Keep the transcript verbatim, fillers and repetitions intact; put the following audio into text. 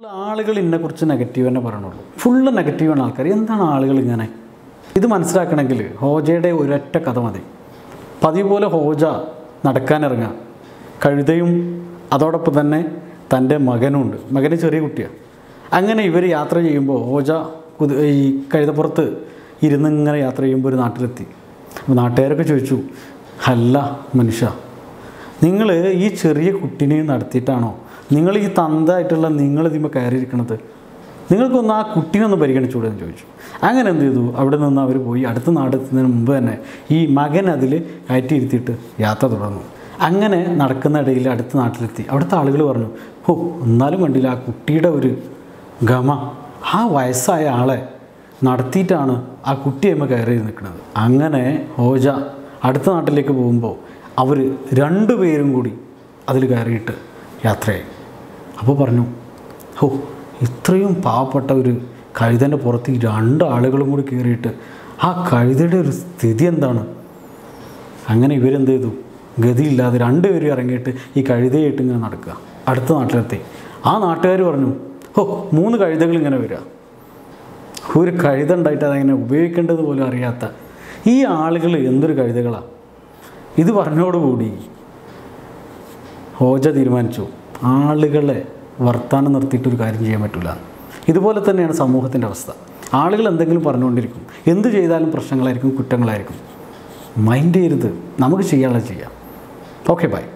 ആളുകൾ ഇതിനെക്കുറിച്ച് നെഗറ്റീവ് തന്നെ പറയണുള്ളൂ. ഫുള്ള് നെഗറ്റീവാണ് ആൾക്കാർ. എന്താണ് ആളുകൾ ഇങ്ങനെ? ഇത് മനസ്സിലാക്കണമെങ്കിൽ ഹോജയുടെ ഒരൊറ്റ കഥ മതി. പതിവ് പോലെ ഹോജ നടക്കാനിറങ്ങുക. കഴുതയും അതോടൊപ്പം തന്നെ തൻ്റെ മകനുമുണ്ട്. മകന് ചെറിയ കുട്ടിയാണ്. അങ്ങനെ ഇവർ യാത്ര ചെയ്യുമ്പോൾ ഹോജ കുതി ഈ കഴുതപ്പുറത്ത് ഇരുന്ന് ഇങ്ങനെ യാത്ര ചെയ്യുമ്പോൾ ഒരു നാട്ടിലെത്തി. അപ്പോൾ നാട്ടുകാരൊക്കെ ചോദിച്ചു, അല്ല മനുഷ്യ, നിങ്ങൾ ഈ ചെറിയ കുട്ടീനെ നടത്തിയിട്ടാണോ നിങ്ങൾ ഈ തന്തായിട്ടുള്ള നിങ്ങൾ ഇതിന്മേൽ കയറിയിരിക്കണത്? നിങ്ങൾക്കൊന്ന് ആ കുട്ടീനെ ഒന്ന് പരിഗണിച്ചുകൂടെ എന്ന് ചോദിച്ചു. അങ്ങനെ എന്ത് ചെയ്തു? അവിടെ നിന്ന് അവർ പോയി അടുത്ത നാടെത്തുന്നതിന് മുമ്പ് തന്നെ ഈ മകൻ അതിൽ കയറ്റിയിരുത്തിയിട്ട് യാത്ര തുടർന്നു. അങ്ങനെ നടക്കുന്ന ഇടയിൽ അടുത്ത നാട്ടിലെത്തി. അവിടുത്തെ ആളുകൾ പറഞ്ഞു, ഓ എന്നാലും കണ്ടില്ല ആ കുട്ടിയുടെ ഒരു ഗമ, ആ വയസ്സായ ആളെ നടത്തിയിട്ടാണ് ആ കുട്ടിയമ്മ കയറി നിൽക്കുന്നത്. അങ്ങനെ ഹോജ അടുത്ത നാട്ടിലേക്ക് പോകുമ്പോൾ അവർ രണ്ടുപേരും കൂടി അതിൽ കയറിയിട്ട് യാത്രയായി. അപ്പോൾ പറഞ്ഞു, ഓ ഇത്രയും പാവപ്പെട്ട ഒരു കഴുതൻ്റെ പുറത്ത് ഈ രണ്ട് ആളുകളും കൂടി കയറിയിട്ട് ആ കഴുതയുടെ ഒരു സ്ഥിതി എന്താണ്? അങ്ങനെ ഇവരെന്ത് ചെയ്തു? ഗതിയില്ലാതെ രണ്ടുപേരും ഇറങ്ങിയിട്ട് ഈ കഴുതയായിട്ട് ഇങ്ങനെ നടക്കുക. അടുത്ത നാട്ടിലെത്തി. ആ നാട്ടുകാർ പറഞ്ഞു, ഓ മൂന്ന് കഴുതകൾ ഇങ്ങനെ വരിക. ഒരു കഴുത ഉണ്ടായിട്ട് അതെങ്ങനെ ഉപയോഗിക്കേണ്ടത് പോലും അറിയാത്ത ഈ ആളുകൾ എന്തൊരു കഴുതകളാണ്. ഇത് പറഞ്ഞോടുകൂടി ഹോജ തീരുമാനിച്ചു, ആളുകളെ വർത്താനം നിർത്തിയിട്ടൊരു കാര്യം ചെയ്യാൻ പറ്റില്ല. ഇതുപോലെ തന്നെയാണ് സമൂഹത്തിൻ്റെ അവസ്ഥ. ആളുകൾ എന്തെങ്കിലും പറഞ്ഞുകൊണ്ടിരിക്കും. എന്ത് ചെയ്താലും പ്രശ്നങ്ങളായിരിക്കും, കുറ്റങ്ങളായിരിക്കും. മൈൻഡ് ചെയ്യരുത്, നമുക്ക് ചെയ്യാനുള്ളത് ചെയ്യാം. Okay by.